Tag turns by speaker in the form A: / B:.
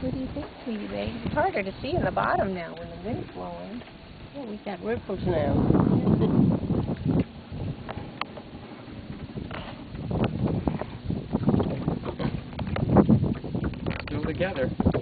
A: What do you think, sweetie babe? It's harder to see in the bottom now when the wind's blowing.
B: Yeah, we got ripples now.
C: Still together.